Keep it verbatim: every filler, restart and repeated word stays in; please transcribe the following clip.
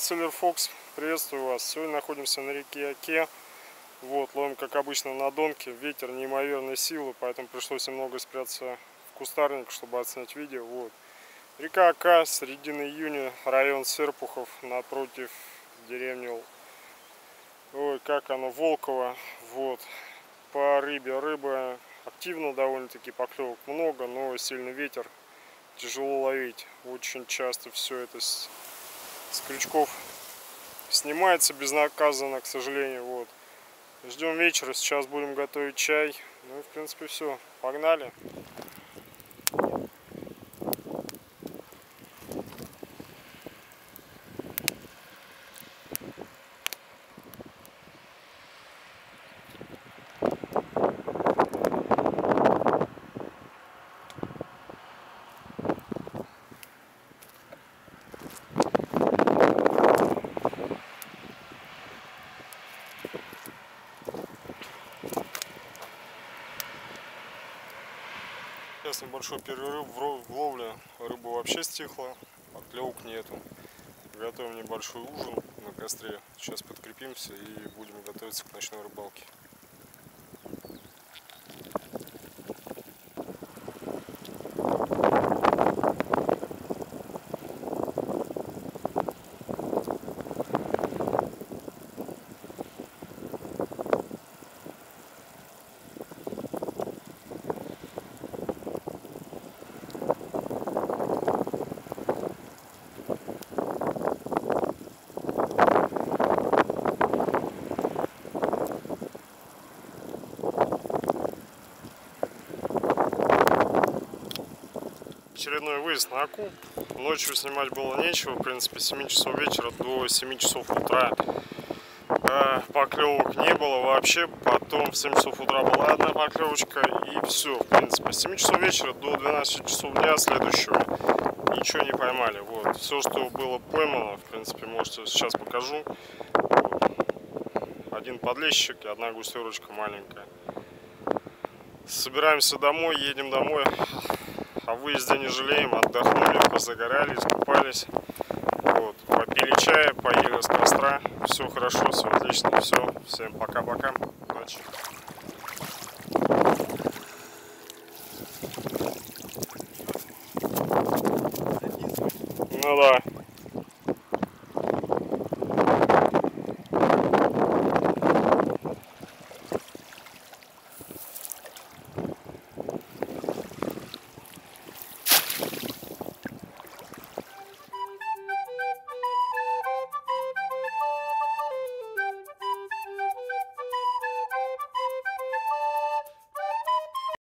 Консилер Фокс, приветствую вас. Сегодня находимся на реке Оке. Вот, ловим, как обычно, на донке. Ветер неимоверной силы, поэтому пришлось немного спрятаться в кустарник, чтобы оценить видео. Вот. Река Ока, середина июня, район Серпухов, напротив деревни. Ой, как оно, Волково. Вот. По рыбе рыба активно довольно-таки, поклевок много, но сильный ветер. Тяжело ловить. Очень часто все это с, с крючков снимается безнаказанно, к сожалению. Вот. Ждем вечера, сейчас будем готовить чай. Ну и в принципе все. Погнали. Сейчас небольшой перерыв в ловле. Рыба вообще стихла, поклевок нету. Готовим небольшой ужин на костре. Сейчас подкрепимся и будем готовиться к ночной рыбалке. Очередной выезд на Оку. Ночью снимать было нечего. В принципе, с семи часов вечера до семи часов утра э, поклевок не было вообще. Потом в семь часов утра была одна поклевочка. И все. В принципе, с семи часов вечера до двенадцати часов дня следующего ничего не поймали. Вот. Все, что было поймано, в принципе, можете сейчас покажу. Вот. Один подлещик и одна густерочка маленькая. Собираемся домой, едем домой. О выезде не жалеем, отдохнули, позагорали, искупались, вот, попили чая, поели с костра, все хорошо, все отлично, все, всем пока-пока, удачи. Ну да.